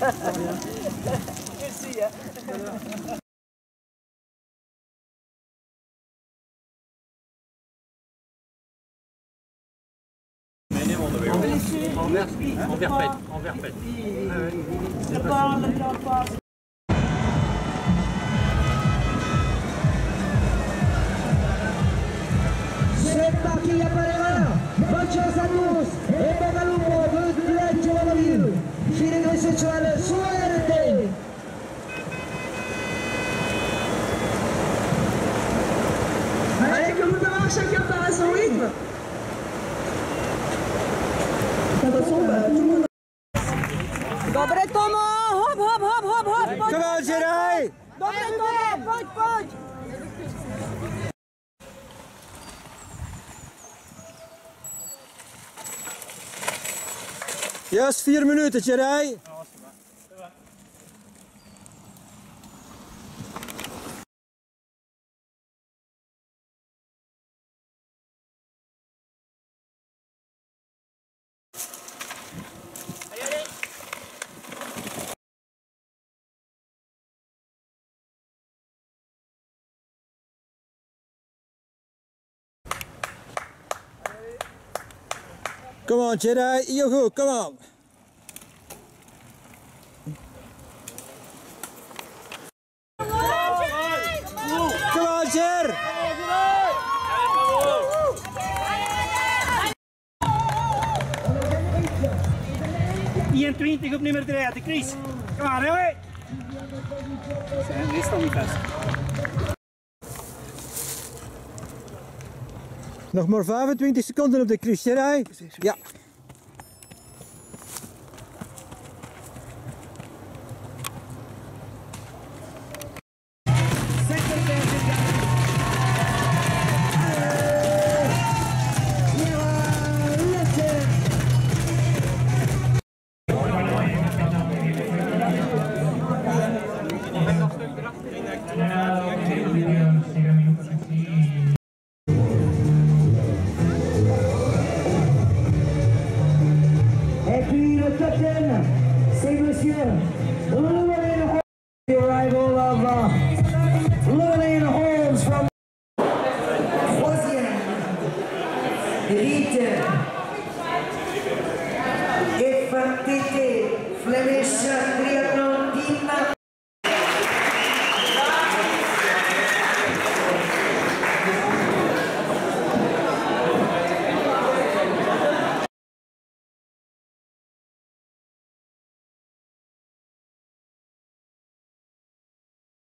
Zie je. Envers pet. C'est parti, il y a pas d'erreur. Bonne chance à tous. Et bon ballon de Lacho Valladolid. Filet sexual, suerte. Allez, que vous devez chacun part à son rythme. De toute façon, tout le monde. Dobre Tomo, hop, hop, hop, hop, hop. Come on, Jedi! Dobre Tomo, chodź. Juist 4 minuten, Jedi. Come on, Jedi. Heel goed, come on. Come on, Jer. 21 op nummer 3 uit de Chris. Kom maar, hè? Die staat niet vast. Nog maar 25 seconden op de Chris, Jedi. Ja.